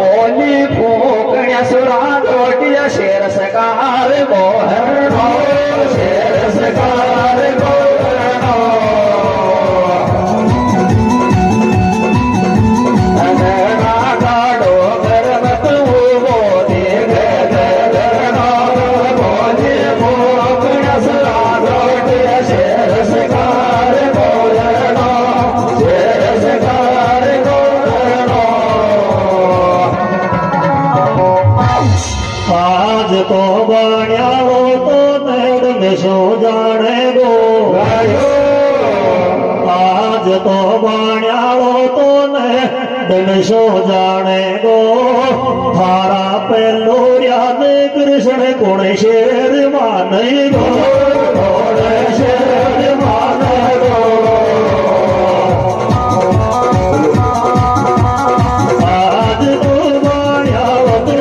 बोली फूकण्या सुरा गोटिया शेर सकार गोहरणो शेर सकार गोहरणो अनना गाड़ो गर्मत वो देख गरणो बोली फूकण्या सुरा गोटिया शेर सकार गोहरणो शेर सकार गोहरणो आज तो बण्यालो तो नेड़ में सो जाने गो आज तो बण्यालो तो नेड़ में सो जाने गो थारा पहलो याद कृष्ण कुण शेर माने गो शेर माने गो आज तो बण्यालो तो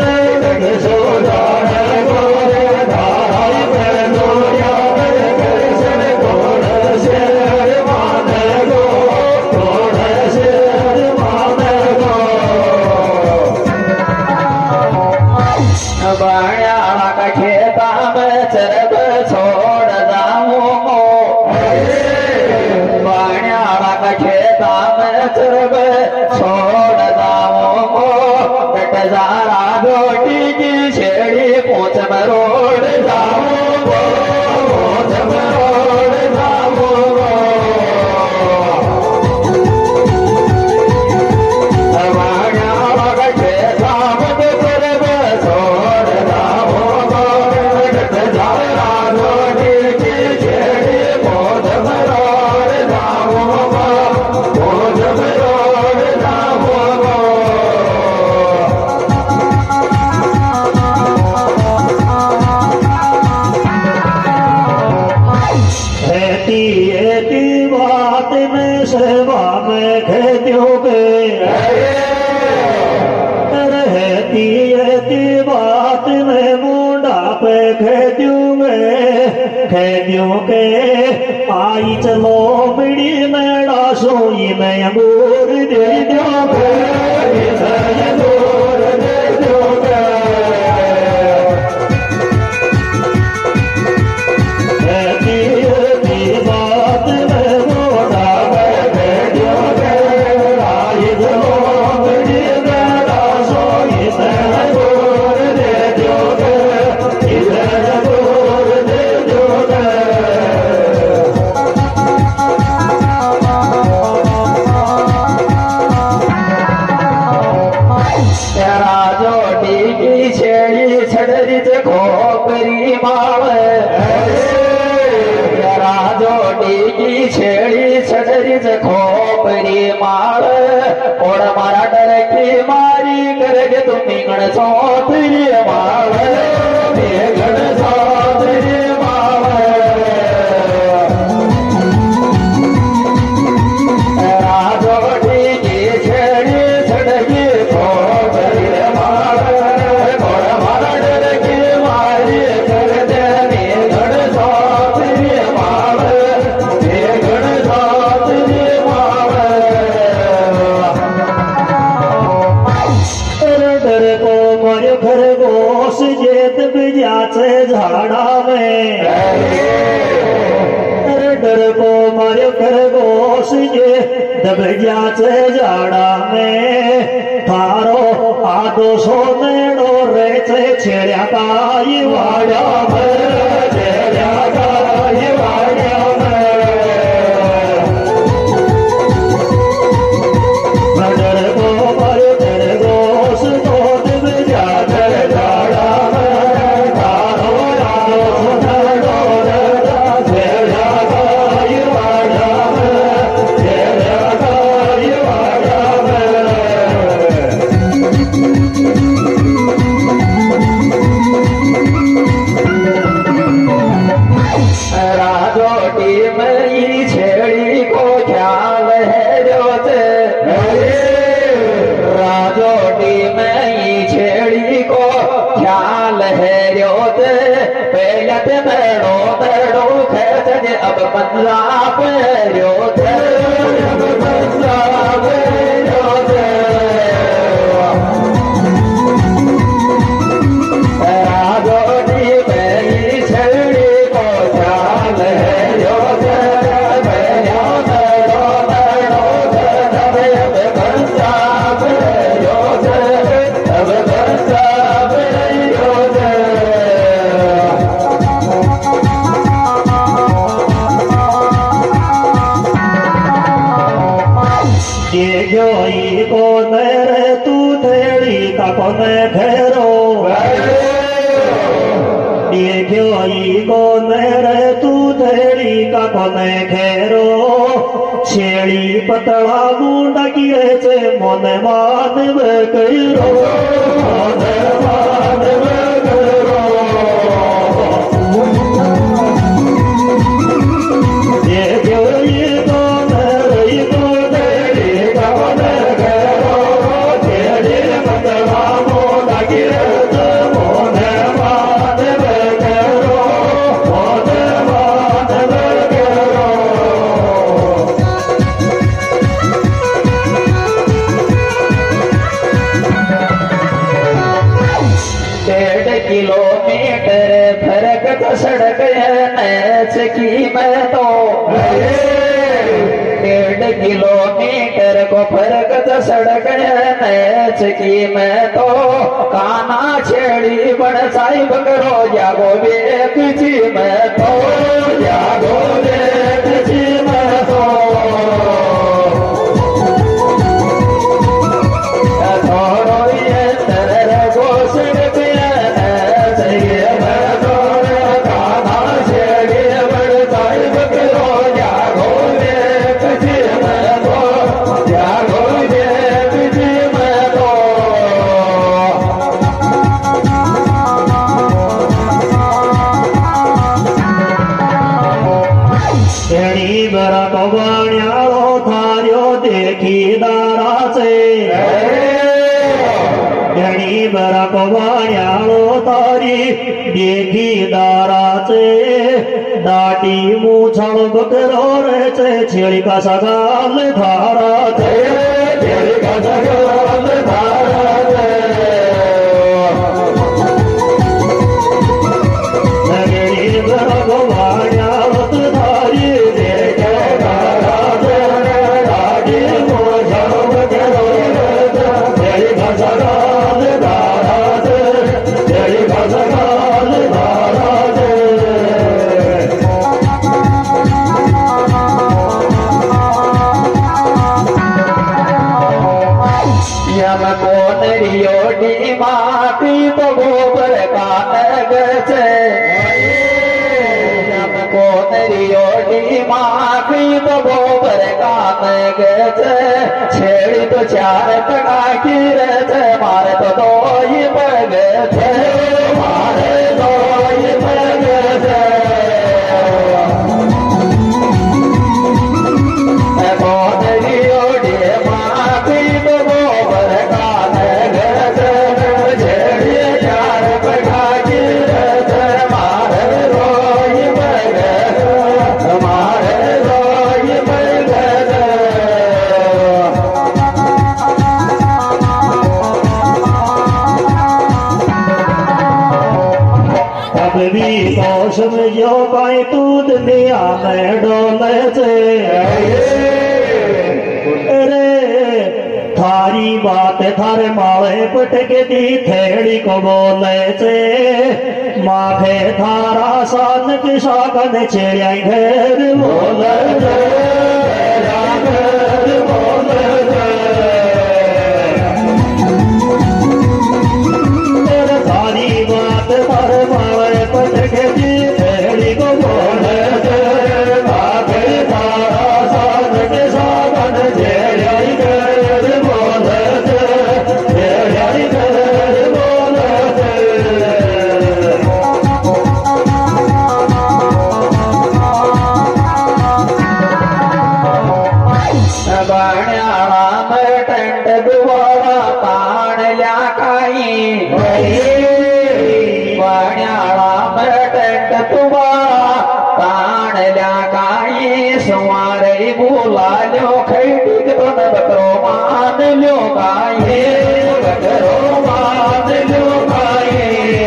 बाण्याला का खेता में चरब छोड़ जाऊंगो बाण्याला का खेता में चरब छोड़ जाऊंगो कट जारा गोटी की छेड़ी पूछ मरोड़ जाऊंगो पूछ मरोड़ जाऊंगो बाण्याला का खेता में चरब छोड़ जाऊंगो कट जारा गोटी की छेड़ी पूछ मरोड़ जाऊंगो पूछ मरोड़ जाऊंगो ऐती ऐती बात में सेवा में खेत्योगे रहती ऐती बात में मुंडा पे खेत्योगे आई चलो बिड़ी मेड़ा सोई में अंगूर दे दोगे अंगूर दे दोगे बात में मोड़ा खेत्योगे आई चलो बिड़ी मेड़ा सोई में अंगूर दे दोगे अंगूर दे दोगे राजोटी की छेड़ी छड़री खोपरी मावे राजोटी की छेड़ी छड़री खोपरी मावे और मारा डर की मारी करके तुम गण सौतरी मावे गण सौतरी मावे राजोटी की छेड़ी छड़री खोपरी मावे और मारा डर की मारी कर दे गण सौतरी मावे गण सौतरी मावे डर को मर खरगोश जेत बिजा से झाड़ा में डर को मर खरगोश जे दबजा से झाड़ा में थारो आदो सोनेड़ो रे से छेड़ा काई वाड़ा में छेड़ा काई वाड़ा में डर को मर खरगोश तो दबजा से झाड़ा में थारो आदो सोनेड़ो रे छेड़ा काई वाड़ा में छेड़ा काई वाड़ा में राजोटी में ये छेड़ी को ख्याल है जोते राजोटी में ये छेड़ी को ख्याल है जोते पहले ते मेड़ो मेड़ो खेत अब पंजाब जोते। कोने रे तू थेड़ी का कोने घेरो देखियो ई कोने रे तू थेड़ी का कोने घेरो छेड़ी पतला मुंडा की रे मोने मानव करो मोने मानव करो देखियो ई कोने रे तू थेड़ी का कोने घेरो छेड़ी पतला मुंडा की रे मोने मानव करो मोने मानव करो 1.5 किलोमीटर फर्क तो सड़क मैच की मैं तो 1.5 किलोमीटर को फर्क तो सड़क मैच की मैं तो काना छेड़ी बड़ साहिब करो जागो बेक जी मैं तो जागो बेक जी मैं तो थोड़ो ये तरह गोसड़ दाटी मूछाल बकरो रे छेड़ी का सगाल धारा छेड़ी का सगाल धारा धारी देखे धारा दाटी मूछाल बकरो छेड़ी का सगाल धारा छेड़ी का सगाल धारा कोनरियोडी माटी तो गोबर का नग से कोनरियोडी माटी तो गोबर का नग से छेड़ी तो 4 टका की रे मारे तो 2 ही पग थे मारे 2 ही पग थे कोनरियोडी माटी तो गोबर का समझो कोई तू दुनिया में डोले से रे थारी बात थारे मावे पटके दी थेड़ी को बोले से माथे थारा सान के शाखन छेड़िया घर बोले थारी बात थारे मावे पटके दी थेड़ी को बोले से माथे थारा सान के शाखन छेड़िया घर बोले छेड़िया घर बोले बाण्याला मटंड दुवाळा ताणल्या काही बाण्याला मटंड दुवाळा ताणल्या काही सुमारे बोलाल्यो खैटीक दोन बकरो मानल्यो काही बकरो मानल्यो काही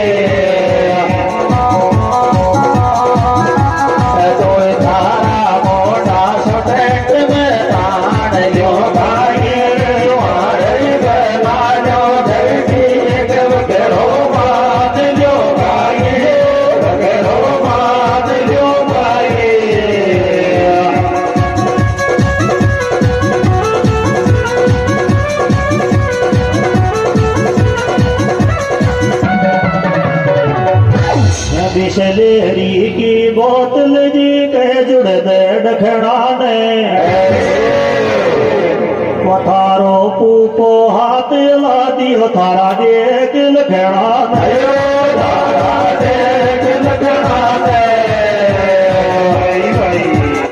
तोय थारा मोठा सोटेट में ताणल्यो काही मारे बनाल्यो खैटीक बकरो बिसलेरी की बोतल जी कह जुड़ दे डखड़ा ने थारो पूपो हाथ ला दियो थारा देख लखड़ा ने